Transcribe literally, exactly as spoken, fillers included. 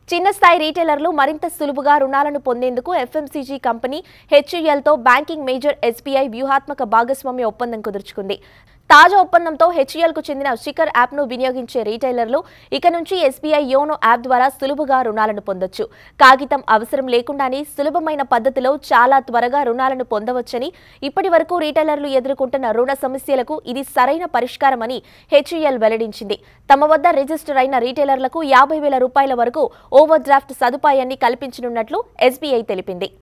చిన్న స్థాయి రీటైలర్లు మరింత సులువుగా రుణాలను పొందేందుకు ఎఫ్ఎంసీజీ కంపెనీ హెచ్యుఎల్తో బ్యాంకింగ్ మేజర్ ఎస్బీఐ వ్యూహాత్మక భాగస్వామ్య ఒప్పందం కుదుర్చుకుంది. తాజా ఒప్పందంతో హెచ్యుఎల్కు చెందిన శిఖర్ యాప్ను వినియోగించే రీటైలర్లు ఇక నుంచి ఎస్బీఐ యోనో యాప్ ద్వారా సులువుగా రుణాలను పొందొచ్చు. కాగితం అవసరం లేకుండానే సులభమైన పద్ధతిలో చాలా త్వరగా రుణాలను పొందవచ్చని, ఇప్పటి వరకు రీటైలర్లు ఎదుర్కొంటున్న రుణ సమస్యలకు ఇది సరైన పరిష్కారమని హెచ్యుఎల్ వెల్లడించింది. తమ వద్ద రిజిస్టర్ అయిన రీటైలర్లకు యాభై వేల రూపాయల వరకు ఓవర్ డ్రాఫ్ట్ సదుపాయాన్ని కల్పించనున్నట్లు ఎస్బీఐ తెలిపింది.